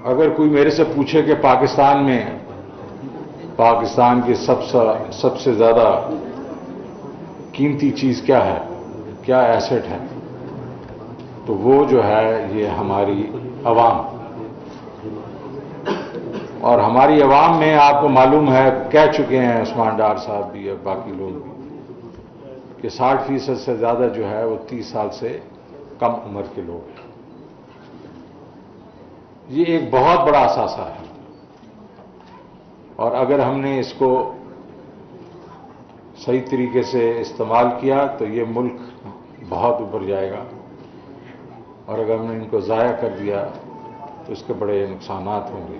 अगर कोई मेरे से पूछे कि पाकिस्तान की सबसे ज्यादा कीमती चीज क्या है, क्या एसेट है, तो वो जो है ये हमारी अवाम। और हमारी अवाम में आपको मालूम है, कह चुके हैं उस्मान डार साहब भी और बाकी लोग भी, कि 60% से ज्यादा जो है वो 30 साल से कम उम्र के लोग हैं। ये एक बहुत बड़ा असासा है और अगर हमने इसको सही तरीके से इस्तेमाल किया तो ये मुल्क बहुत ऊपर जाएगा, और अगर हमने इनको ज़ाया कर दिया तो इसके बड़े नुकसानात होंगे।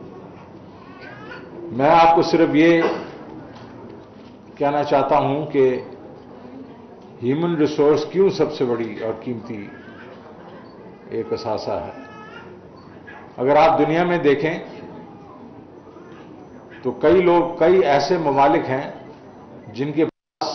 मैं आपको सिर्फ ये कहना चाहता हूं कि ह्यूमन रिसोर्स क्यों सबसे बड़ी और कीमती एक असासा है। अगर आप दुनिया में देखें तो कई ऐसे ममालिक हैं जिनके पास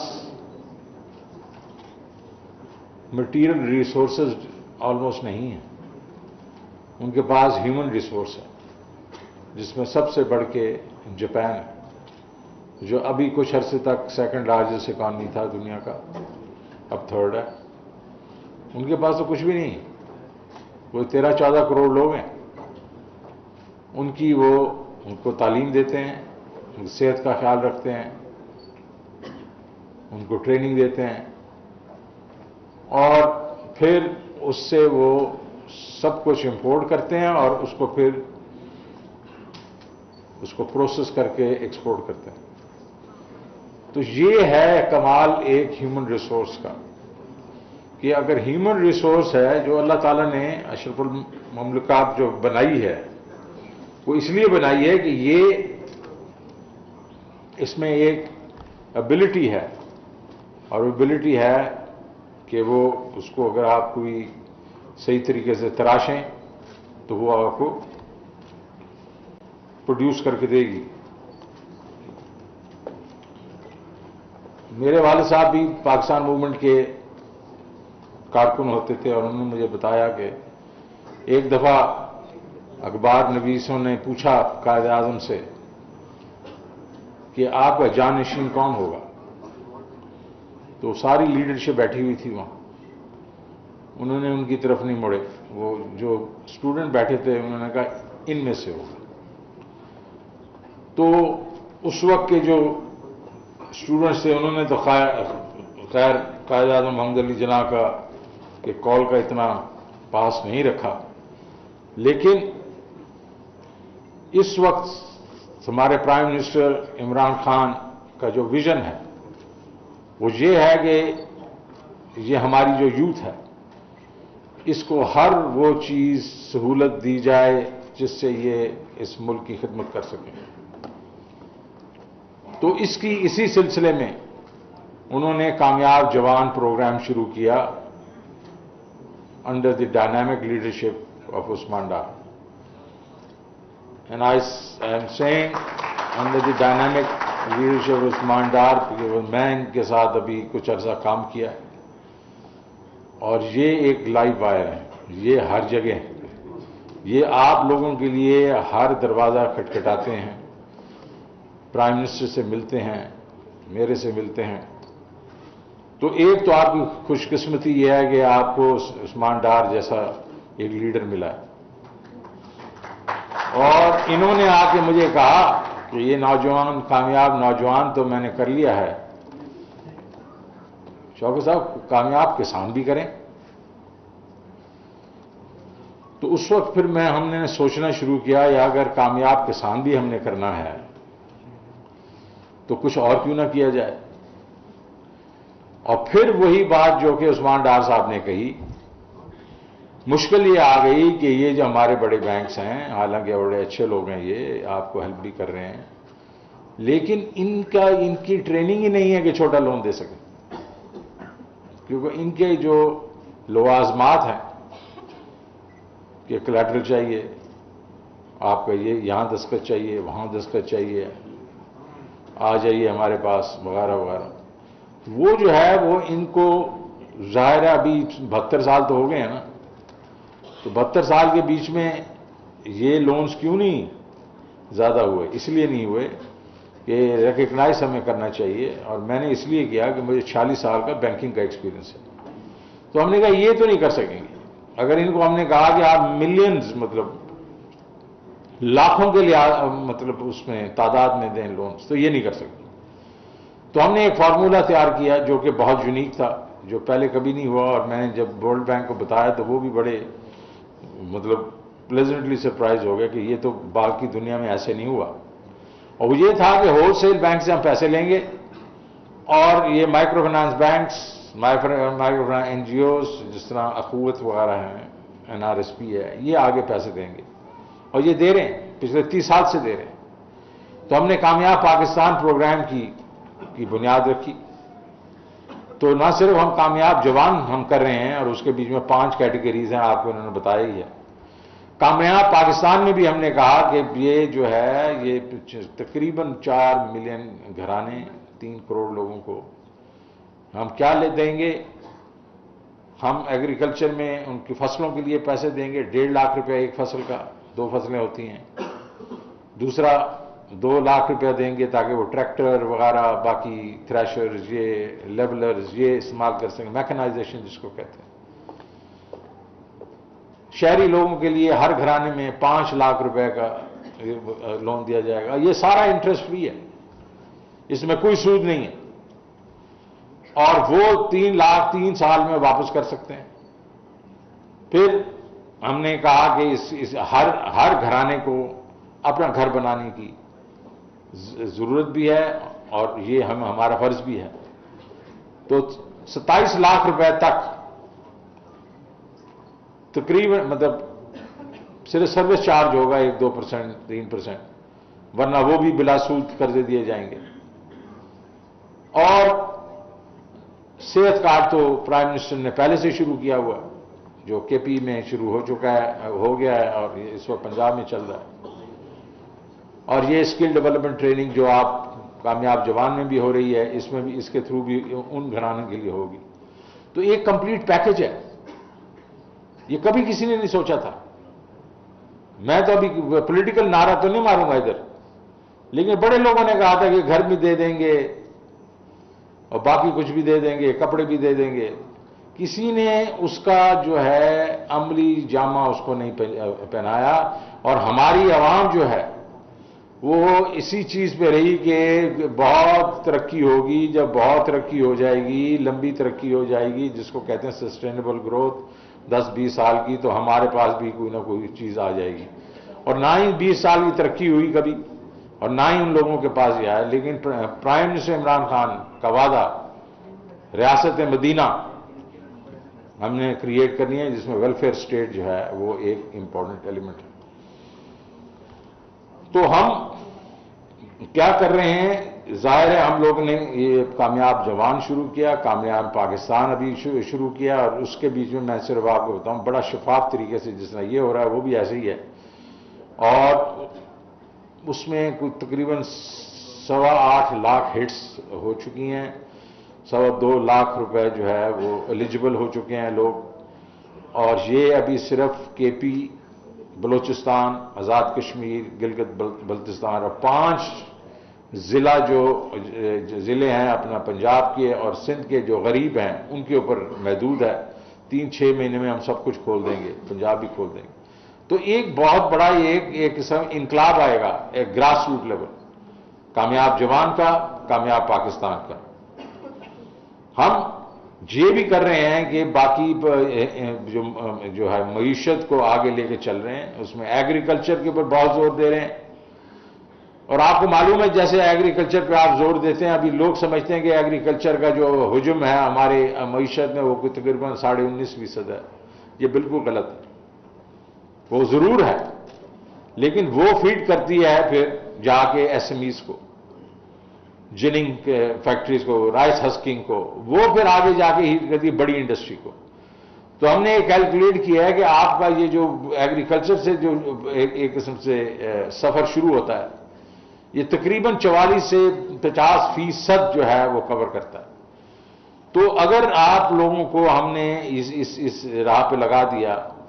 मटीरियल रिसोर्सेज ऑलमोस्ट नहीं है, उनके पास ह्यूमन रिसोर्स है, जिसमें सबसे बढ़ के जापान है, जो अभी कुछ अरसे तक सेकंड लार्जेस्ट इकॉनमी था दुनिया का, अब थर्ड है। उनके पास तो कुछ भी नहीं है, वो 13-14 करोड़ लोग हैं। उनको तालीम देते हैं, उनकी सेहत का ख्याल रखते हैं, उनको ट्रेनिंग देते हैं, और फिर उससे वो सब कुछ इंपोर्ट करते हैं और उसको प्रोसेस करके एक्सपोर्ट करते हैं। तो ये है कमाल एक ह्यूमन रिसोर्स का, कि अगर ह्यूमन रिसोर्स है जो अल्लाह ताला ने अशरफुल ममलुकात जो बनाई है, वो इसलिए बनाई है कि ये इसमें एक एबिलिटी है, और एबिलिटी है कि वो उसको अगर आप कोई सही तरीके से तराशें तो वो आपको प्रोड्यूस करके देगी। मेरे वाले साहब भी पाकिस्तान मूवमेंट के कारकुन होते थे, और उन्होंने मुझे बताया कि एक दफा अखबार नवीसों ने पूछा कायद आज़म से कि आपका जानशीन कौन होगा, तो सारी लीडरशिप बैठी हुई थी वहां, उन्होंने उनकी तरफ नहीं मुड़े। वो जो स्टूडेंट बैठे थे उन्होंने कहा इनमें से होगा। तो उस वक्त के जो स्टूडेंट्स थे उन्होंने तो खैर कायद आज़म मोहम्मद अली जिन्ना का के कॉल का इतना पास नहीं रखा, लेकिन इस वक्त हमारे प्राइम मिनिस्टर इमरान खान का जो विजन है वो ये है कि ये हमारी जो यूथ है इसको हर वो चीज सहूलत दी जाए जिससे ये इस मुल्क की खिदमत कर सकें। तो इसी सिलसिले में उन्होंने कामयाब जवान प्रोग्राम शुरू किया under the dynamic leadership of Usman Dar. And I am saying under the dynamic leadership of Usman Dar, क्योंकि मैं इनके साथ अभी कुछ अर्सा काम किया है, और ये एक लाइव वायर है, ये हर जगह है, ये आप लोगों के लिए हर दरवाज़ा खटखटाते हैं, प्राइम मिनिस्टर से मिलते हैं, मेरे से मिलते हैं। तो एक तो आपकी खुशकिस्मती यह है कि आपको उस्मान डार जैसा एक लीडर मिला है, और इन्होंने आके मुझे कहा कि ये नौजवान कामयाब नौजवान तो मैंने कर लिया है, शौकत साहब कामयाब किसान भी करें। तो उस वक्त फिर हमने सोचना शुरू किया, या अगर कामयाब किसान भी हमने करना है तो कुछ और क्यों ना किया जाए। और फिर वही बात जो कि उस्मान डार साहब ने कही, मुश्किल ये आ गई कि ये जो हमारे बड़े बैंक्स हैं, हालांकि बड़े अच्छे लोग हैं, ये आपको हेल्प भी कर रहे हैं, लेकिन इनकी ट्रेनिंग ही नहीं है कि छोटा लोन दे सके, क्योंकि इनके जो लवाजमात हैं कि कोलैटरल चाहिए आपका, ये यहां दस्तखत चाहिए, वहां दस्तखत चाहिए, आ जाइए हमारे पास, वगैरह वगैरह, वो जो है वो इनको जाहिर है अभी 72 साल तो हो गए हैं ना, तो 72 साल के बीच में ये लोन्स क्यों नहीं ज़्यादा हुए? इसलिए नहीं हुए कि रिकग्नाइज हमें करना चाहिए, और मैंने इसलिए किया कि मुझे 46 साल का बैंकिंग का एक्सपीरियंस है। तो हमने कहा ये तो नहीं कर सकेंगे। अगर इनको हमने कहा कि आप मिलियंस, मतलब लाखों के लिए मतलब उसमें तादाद में दें लोन्स, तो ये नहीं कर सकते। तो हमने एक फार्मूला तैयार किया जो कि बहुत यूनिक था, जो पहले कभी नहीं हुआ, और मैंने जब वर्ल्ड बैंक को बताया तो वो भी बड़े मतलब प्लेजेंटली सरप्राइज हो गए कि ये तो बाकी दुनिया में ऐसे नहीं हुआ। और वो ये था कि होलसेल बैंक से हम पैसे लेंगे, और ये micro finance banks, micro finance NGOs जिस तरह अखुवत वगैरह हैं, NRSP है, ये आगे पैसे देंगे, और ये दे रहे हैं, पिछले 30 साल से दे रहे हैं। तो हमने कामयाब पाकिस्तान प्रोग्राम की बुनियाद रखी। तो ना सिर्फ हम कामयाब जवान हम कर रहे हैं, और उसके बीच में 5 कैटेगरीज हैं, आपको उन्होंने बताया ही है। कामयाब पाकिस्तान में भी हमने कहा कि ये जो है, ये तकरीबन 4 मिलियन घराने, 3 करोड़ लोगों को हम क्या ले देंगे? हम एग्रीकल्चर में उनकी फसलों के लिए पैसे देंगे, 1.5 लाख रुपया एक फसल का, 2 फसलें होती हैं। दूसरा 2 लाख रुपया देंगे ताकि वो ट्रैक्टर वगैरह, बाकी थ्रेशर्स, ये लेवलर्स, ये इस्तेमाल कर सकें, मैकेनाइजेशन जिसको कहते हैं। शहरी लोगों के लिए हर घराने में 5 लाख रुपए का लोन दिया जाएगा। ये सारा इंटरेस्ट फ्री है, इसमें कोई सूद नहीं है, और वो 3 लाख 3 साल में वापस कर सकते हैं। फिर हमने कहा कि इस हर घराने को अपना घर बनाने की जरूरत भी है, और ये हमारा फर्ज भी है। तो 27 लाख रुपए तक तकरीबन, मतलब सिर्फ सर्विस चार्ज होगा 1-2%, 3%, वरना वो भी बिला सूद कर्जे दिए जाएंगे। और सेहत कार्ड तो प्राइम मिनिस्टर ने पहले से शुरू किया हुआ, जो KP में शुरू हो चुका है, हो गया है, और इस वक्त पंजाब में चल रहा है। और ये स्किल डेवलपमेंट ट्रेनिंग जो आप कामयाब जवान में भी हो रही है, इसमें भी, इसके थ्रू भी उन घरानों के लिए होगी। तो एक कंप्लीट पैकेज है। ये कभी किसी ने नहीं सोचा था। मैं तो अभी पॉलिटिकल नारा तो नहीं मारूंगा इधर, लेकिन बड़े लोगों ने कहा था कि घर भी दे देंगे और बाकी कुछ भी दे देंगे, कपड़े भी दे देंगे। किसी ने उसका जो है अमली जामा उसको नहीं पहनाया, और हमारी आवाम जो है वो इसी चीज पे रही कि बहुत तरक्की होगी। जब बहुत तरक्की हो जाएगी, लंबी तरक्की हो जाएगी, जिसको कहते हैं सस्टेनेबल ग्रोथ, 10-20 साल की, तो हमारे पास भी कोई ना कोई चीज आ जाएगी। और ना ही 20 साल की तरक्की हुई कभी, और ना ही उन लोगों के पास ये आया। लेकिन प्राइम मिनिस्टर इमरान खान का वादा, रियासत मदीना हमने क्रिएट करनी है, जिसमें वेलफेयर स्टेट जो है वो एक इंपॉर्टेंट एलिमेंट है। तो हम क्या कर रहे हैं? जाहिर है हम लोगों ने ये कामयाब जवान शुरू किया, कामयाब पाकिस्तान अभी शुरू किया, और उसके बीच में मैं सिर्फ आपको बताऊं, बड़ा शफाफ तरीके से जिस तरह ये हो रहा है वो भी ऐसे ही है। और उसमें कोई तकरीबन 8.25 लाख हिट्स हो चुकी हैं, 2.25 लाख रुपए जो है वो एलिजिबल हो चुके हैं लोग। और ये अभी सिर्फ KP, बलूचिस्तान, आज़ाद कश्मीर, गिलगित बल्तिस्तान और 5 जिला जो जिले हैं अपना पंजाब के और सिंध के जो गरीब हैं उनके ऊपर महदूद है। 3-6 महीने में हम सब कुछ खोल देंगे, पंजाब भी खोल देंगे। तो एक बहुत बड़ा एक किस्म इनकलाब आएगा, एक ग्रास रूट लेवल, कामयाब जवान का, कामयाब पाकिस्तान का। हम ये भी कर रहे हैं कि बाकी जो है मईशत को आगे लेके चल रहे हैं, उसमें एग्रीकल्चर के ऊपर बहुत जोर दे रहे हैं। और आपको मालूम है, जैसे एग्रीकल्चर पे आप जोर देते हैं, अभी लोग समझते हैं कि एग्रीकल्चर का जो हुजूम है हमारे मईशत में वो तकरीबन 19.5% है। ये बिल्कुल गलत है। वो जरूर है, लेकिन वो फीड करती है फिर जाके SMEs को, जिनिंग फैक्ट्रीज को, राइस हस्किंग को, वो फिर आगे जाके हीट करती है बड़ी इंडस्ट्री को। तो हमने ये कैलकुलेट किया है कि आपका ये जो एग्रीकल्चर से जो एक किस्म से सफर शुरू होता है, ये तकरीबन 44 से 50% जो है वो कवर करता है। तो अगर आप लोगों को हमने इस राह पे लगा दिया,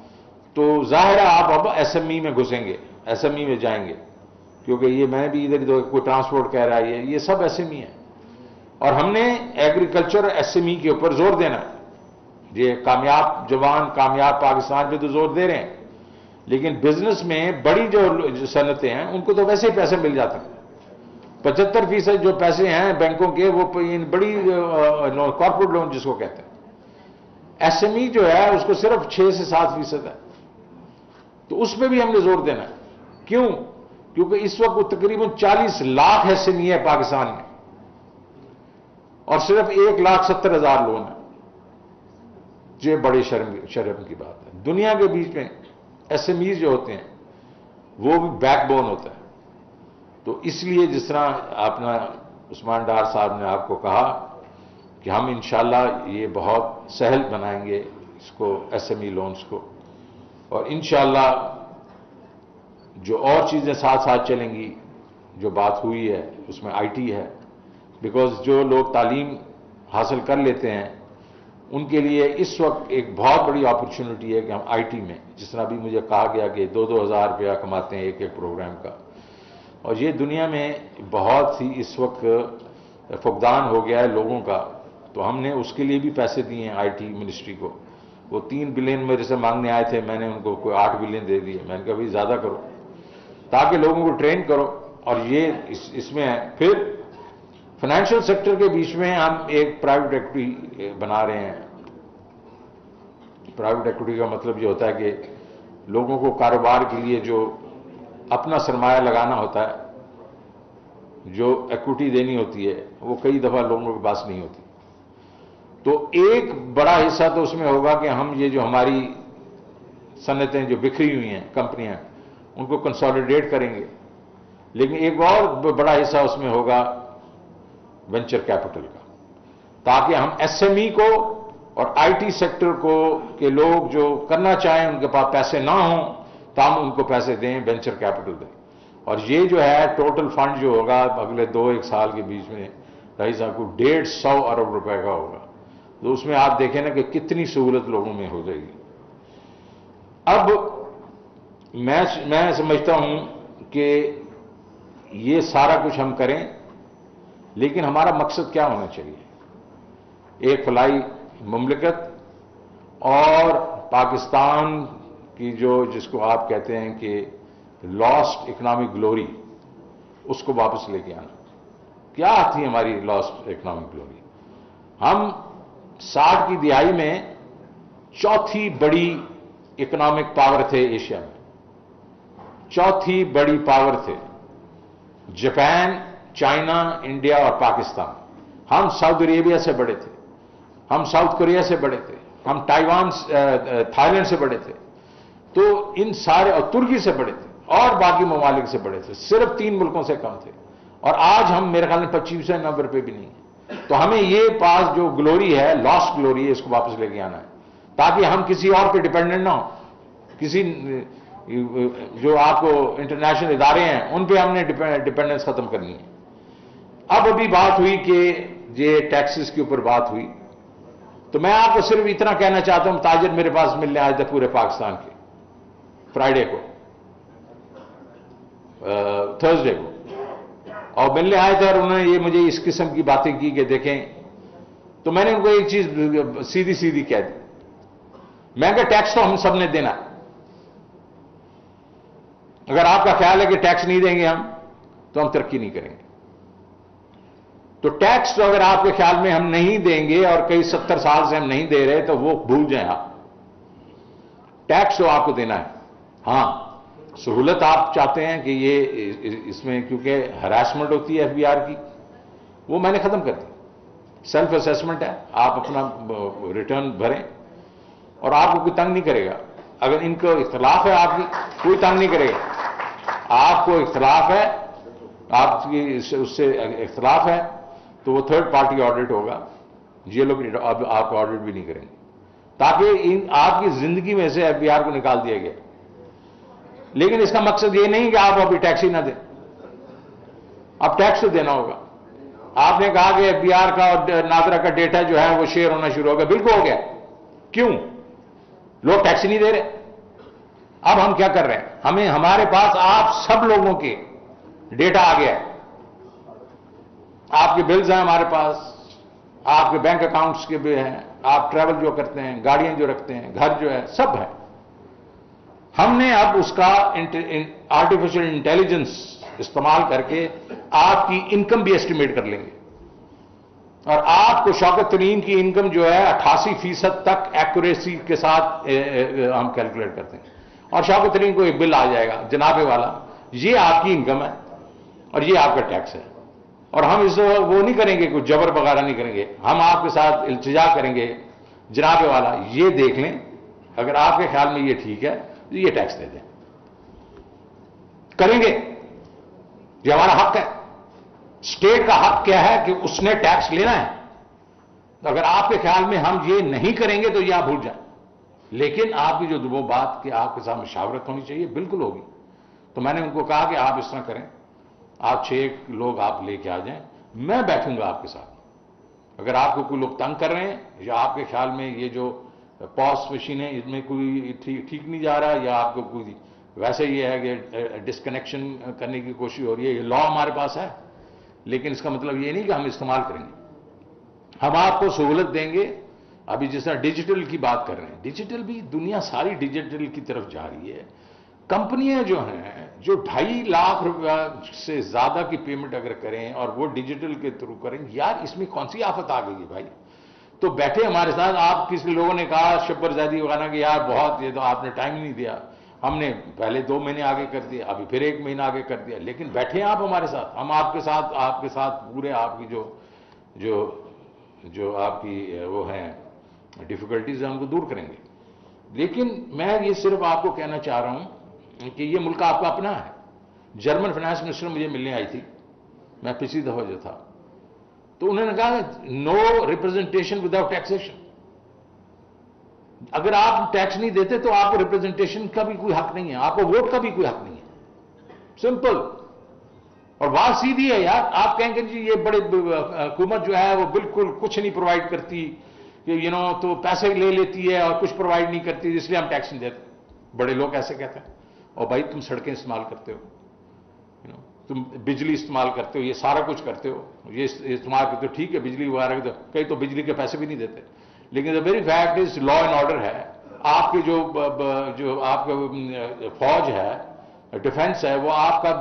तो जाहिर है आप अब एसएमई में घुसेंगे, एसएमई में जाएंगे, क्योंकि ये मैं भी इधर कोई ट्रांसपोर्ट कह रहा है, ये सब एसएमई है। और हमने एग्रीकल्चर एसएमई के ऊपर जोर देना है। ये कामयाब जवान, कामयाब पाकिस्तान पे तो जोर दे रहे हैं, लेकिन बिजनेस में बड़ी जो सनतें हैं उनको तो वैसे ही पैसे मिल जाते हैं। 75% जो पैसे हैं बैंकों के वो बड़ी कॉर्पोरेट लोन जिसको कहते हैं। एसएमई जो है उसको सिर्फ 6 से 7% है, तो उसमें भी हमने जोर देना है। क्यों? क्योंकि इस वक्त तकरीबन 40 लाख एसएमई है पाकिस्तान में और सिर्फ 1,70,000 लोन है। ये बड़ी शर्म की बात है। दुनिया के बीच में एसएमई जो होते हैं वो भी बैकबोन होता है। तो इसलिए जिस तरह अपना उस्मान डार साहब ने आपको कहा कि हम इंशाल्लाह ये बहुत सहल बनाएंगे इसको, एसएमई लोन्स को, और इंशाल्लाह जो और चीजें साथ साथ चलेंगी। जो बात हुई है उसमें आईटी है, बिकॉज जो लोग तालीम हासिल कर लेते हैं उनके लिए इस वक्त एक बहुत बड़ी अपॉर्चुनिटी है कि हम आईटी में, जिस तरह भी मुझे कहा गया कि 2-2 हज़ार रुपया कमाते हैं एक एक प्रोग्राम का, और ये दुनिया में बहुत ही इस वक्त फुकदान हो गया है लोगों का। तो हमने उसके लिए भी पैसे दिए हैं आईटी मिनिस्ट्री को। वो 3 बिलियन मेरे से मांगने आए थे, मैंने उनको कोई 8 बिलियन दे दिए। मैंने कहा भाई ज़्यादा करो ताकि लोगों को ट्रेन करो। और ये इसमें है। फिर फाइनेंशियल सेक्टर के बीच में हम एक प्राइवेट इक्विटी बना रहे हैं। प्राइवेट इक्विटी का मतलब ये होता है कि लोगों को कारोबार के लिए जो अपना सरमाया लगाना होता है, जो इक्विटी देनी होती है, वो कई दफा लोगों के पास नहीं होती। तो एक बड़ा हिस्सा तो उसमें होगा कि हम ये जो हमारी सनतें जो बिखरी हुई हैं कंपनियां, उनको कंसोलिडेट करेंगे। लेकिन एक और बड़ा हिस्सा उसमें होगा वेंचर कैपिटल का, ताकि हम एसएमई को और आईटी सेक्टर को के लोग जो करना चाहें, उनके पास पैसे ना हों तो हम उनको पैसे दें, वेंचर कैपिटल दें। और ये जो है टोटल फंड जो होगा अगले 2-1 साल के बीच में रईस साहब को 150 अरब रुपए का होगा। तो उसमें आप देखें ना कि कितनी सहूलत लोगों में हो जाएगी। अब मैं समझता हूं कि ये सारा कुछ हम करें, लेकिन हमारा मकसद क्या होना चाहिए? एक फलाई मुमलिकत और पाकिस्तान की जो जिसको आप कहते हैं कि लॉस्ट इकोनॉमिक ग्लोरी, उसको वापस लेके आना। क्या थी हमारी लॉस्ट इकोनॉमिक ग्लोरी? हम 60 की दिहाई में चौथी बड़ी इकोनॉमिक पावर थे एशिया में, चौथी बड़ी पावर थे। जापान, चाइना, इंडिया और पाकिस्तान। हम सऊदी अरेबिया से बड़े थे, हम साउथ कोरिया से बड़े थे, हम ताइवान, थाईलैंड से बड़े थे। तो इन सारे, और तुर्की से बड़े थे, और बाकी ममालिक से बड़े थे। सिर्फ 3 मुल्कों से कम थे। और आज हम मेरे ख्याल में 25 नंबर पे भी नहीं है। तो हमें ये पास जो ग्लोरी है, लॉस्ट ग्लोरी है, इसको वापस लेके आना है, ताकि हम किसी और पे डिपेंडेंट ना हो। किसी जो आपको इंटरनेशनल इदारे हैं उन पे हमने डिपेंडेंस खत्म करनी है। अब अभी बात हुई कि ये टैक्सेस के ऊपर बात हुई, तो मैं आपको सिर्फ इतना कहना चाहता हूं, ताजिर मेरे पास मिलने आए थे पूरे पाकिस्तान के, फ्राइडे को, थर्सडे को, और मिलने आए थे और उन्होंने ये मुझे इस किस्म की बातें की कि देखें। तो मैंने उनको एक चीज सीधी सीधी कह दी, मैं कहा टैक्स तो हम सब ने देना है। अगर आपका ख्याल है कि टैक्स नहीं देंगे हम, तो हम तरक्की नहीं करेंगे। तो टैक्स तो अगर आपके ख्याल में हम नहीं देंगे, और कई 70 साल से हम नहीं दे रहे, तो वो भूल जाएं आप। टैक्स तो आपको देना है। हां, सहूलत आप चाहते हैं कि ये इसमें, क्योंकि हरासमेंट होती है एफबीआर की, वो मैंने खत्म कर दी। सेल्फ असेसमेंट है, आप अपना रिटर्न भरें और आपको कोई तंग नहीं करेगा। अगर इनको इख्तलाफ है आपकी, कोई तंग नहीं करेगा। आपको इख्तलाफ है, आपकी उससे इख्तलाफ है, तो वो थर्ड पार्टी ऑडिट होगा। ये लोग अब आपको ऑडिट भी नहीं करेंगे, ताकि आपकी जिंदगी में से एफबीआर को निकाल दिया गया। लेकिन इसका मकसद ये नहीं कि आप अभी टैक्स ही ना दें, अब टैक्स तो देना होगा। आपने कहा कि एफबीआर का और नादरा का डेटा जो है वो शेयर होना शुरू हो गया, बिल्कुल हो गया। क्यों? लोग टैक्स ही नहीं दे रहे। अब हम क्या कर रहे हैं, हमारे पास आप सब लोगों के डेटा आ गया है, आपके बिल्स हैं हमारे पास, आपके बैंक अकाउंट्स के भी हैं, आप ट्रैवल जो करते हैं, गाड़ियां जो रखते हैं, घर जो है, सब है। हमने अब उसका आर्टिफिशियल इंटेलिजेंस इस्तेमाल करके आपकी इनकम भी एस्टिमेट कर लेंगे और आपको शौकत तरीन की इनकम जो है 88% तक एक्यूरेसी के साथ हम कैलकुलेट करते हैं और शौकत तरीन को एक बिल आ जाएगा, जनाबे वाला ये आपकी इनकम है और ये आपका टैक्स है। और हम इस वो नहीं करेंगे, कुछ जबर वगैरह नहीं करेंगे, हम आपके साथ इल्तिजा करेंगे, जनाबे वाला ये देख लें, अगर आपके ख्याल में ये ठीक है तो ये टैक्स दे दें, करेंगे, ये हमारा हक है। स्टेट का हक क्या है कि उसने टैक्स लेना है। तो अगर आपके ख्याल में हम ये नहीं करेंगे तो ये आप भूल जाए, लेकिन आपकी जो वो बात कि आपके साथ मुशावरत होनी चाहिए, बिल्कुल होगी। तो मैंने उनको कहा कि आप इस तरह करें, आप 6 लोग आप लेके आ जाएं, मैं बैठूंगा आपके साथ। अगर आपको कोई लोग तंग कर रहे हैं या आपके ख्याल में ये जो पॉस मशीन है इसमें कोई ठीक नहीं जा रहा, या आपको कोई वैसे ये है कि डिस्कनेक्शन करने की कोशिश हो रही है, ये लॉ हमारे पास है, लेकिन इसका मतलब ये नहीं कि हम इस्तेमाल करेंगे। हम आपको सहूलत देंगे। अभी जिस तरह डिजिटल की बात कर रहे हैं, डिजिटल भी दुनिया सारी डिजिटल की तरफ जा रही है। कंपनियां जो हैं जो 2.5 लाख रुपया से ज्यादा की पेमेंट अगर करें और वो डिजिटल के थ्रू करें, यार इसमें कौन सी आफत आ गई है भाई। तो बैठे हमारे साथ, आप किसी लोगों ने कहा शब्बर ज़ैदी वगैरह कि यार बहुत, ये तो आपने टाइम नहीं दिया। हमने पहले 2 महीने आगे कर दिया, अभी फिर 1 महीना आगे कर दिया, लेकिन बैठे आप हमारे साथ, हम आपके साथ पूरे आपकी जो आपकी वो हैं डिफिकल्टीज हैं उनको दूर करेंगे। लेकिन मैं ये सिर्फ आपको कहना चाह रहा हूं कि ये मुल्क आपका अपना है। जर्मन फाइनेंस मिनिस्टर मुझे मिलने आई थी, मैं पिछली दफा जो था, तो उन्होंने कहा नो रिप्रेजेंटेशन विदाउट टैक्सेशन। अगर आप टैक्स नहीं देते तो आपको रिप्रेजेंटेशन का भी कोई हक नहीं है, आपको वोट का भी कोई हक नहीं है, सिंपल। और बात सीधी है यार, आप कहेंगे जी ये बड़े हुकूमत जो है वो बिल्कुल कुछ नहीं प्रोवाइड करती, तो पैसे ले लेती है और कुछ प्रोवाइड नहीं करती, इसलिए हम टैक्स नहीं देते। बड़े लोग ऐसे कहते हैं। और भाई तुम सड़कें इस्तेमाल करते हो, तुम बिजली इस्तेमाल करते हो, ये सारा कुछ करते हो, ये इस्तेमाल करते हो, ठीक है, बिजली वगैरह के, तो कई तो बिजली के पैसे भी नहीं देते। लेकिन the very fact is law and order है। आपके जो आपका फौज है, डिफेंस है, वो आपका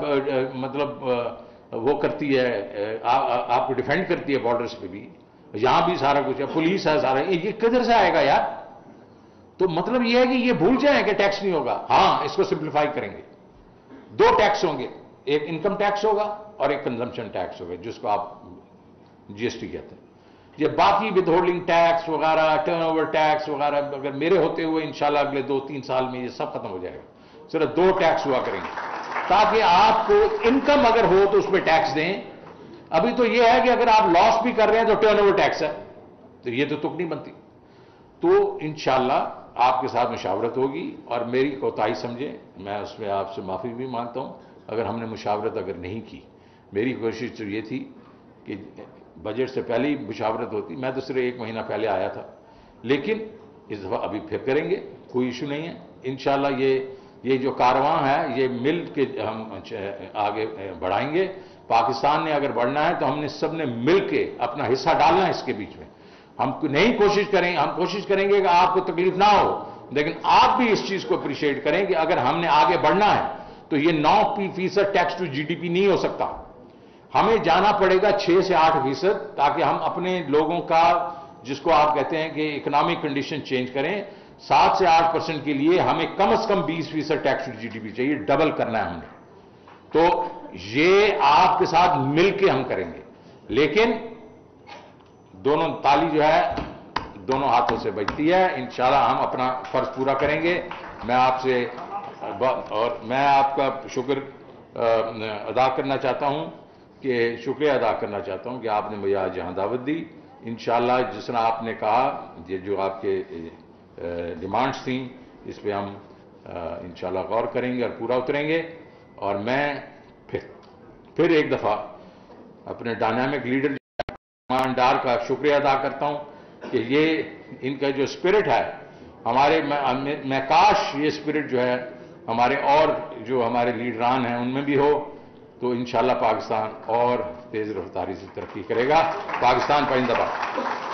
मतलब वो करती है, आपको डिफेंड करती है बॉर्डर्स पे भी, यहां भी सारा कुछ है, पुलिस है, सारा ये किधर से आएगा यार। तो मतलब ये है कि ये भूल जाए कि टैक्स नहीं होगा। हां, इसको सिंप्लीफाई करेंगे। 2 टैक्स होंगे, एक इनकम टैक्स होगा और एक कंजम्पशन टैक्स होगा, जिसको आप जीएसटी कहते हैं। ये बाकी विदहोल्डिंग टैक्स वगैरह, टर्नओवर टैक्स वगैरह, अगर मेरे होते हुए इंशाल्लाह अगले 2-3 साल में ये सब खत्म हो जाएगा। सिर्फ 2 टैक्स हुआ करेंगे, ताकि आपको इनकम अगर हो तो उस पर टैक्स दें। अभी तो ये है कि अगर आप लॉस भी कर रहे हैं तो टर्नओवर टैक्स है, तो ये तो तुक नहीं बनती। तो इंशाल्लाह आपके साथ मुशावरत होगी और मेरी कोताही समझे, मैं उसमें आपसे माफी भी मांगता हूं अगर हमने मुशावरत अगर नहीं की। मेरी कोशिश तो ये थी कि बजट से पहले ही मुशावरत होती, मैं तो सिर्फ 1 महीना पहले आया था, लेकिन इस दफा अभी फिर करेंगे, कोई इशू नहीं है। इंशाल्लाह ये जो कारवां है ये मिल के हम आगे बढ़ाएंगे। पाकिस्तान ने अगर बढ़ना है तो हमने सब ने मिल के अपना हिस्सा डालना है इसके बीच में। हम कोशिश करेंगे कि आपको तकलीफ ना हो, लेकिन आप भी इस चीज को अप्रिशिएट करें कि अगर हमने आगे बढ़ना है तो ये 9% टैक्स टू जीडीपी नहीं हो सकता। हमें जाना पड़ेगा 6 से 8%, ताकि हम अपने लोगों का, जिसको आप कहते हैं कि इकोनॉमिक कंडीशन चेंज करें। 7 से 8% के लिए हमें कम से कम 20% टैक्स टू जीडीपी चाहिए, डबल करना है हमने। तो ये आपके साथ मिलके हम करेंगे, लेकिन दोनों ताली जो है दोनों हाथों से बजती है। इंशाल्लाह हम अपना फर्ज पूरा करेंगे। मैं आपका शुक्र अदा करना चाहता हूं, शुक्रिया अदा करना चाहता हूं कि आपने मुझे आज यहां दावत दी। इंशाल्लाह जिस तरह आपने कहा, ये जो आपके डिमांड्स थी, इस पे हम इंशाल्लाह गौर करेंगे और पूरा उतरेंगे। और मैं फिर एक दफा अपने डायनामिक लीडर ईमानदार का शुक्रिया अदा करता हूं कि ये इनका जो स्पिरिट है हमारे, मैं काश ये स्पिरिट जो है हमारे और जो हमारे लीडरान हैं उनमें भी हो, तो इंशाल्लाह पाकिस्तान और तेज रफ्तारी से तरक्की करेगा। पाकिस्तान जिंदाबाद।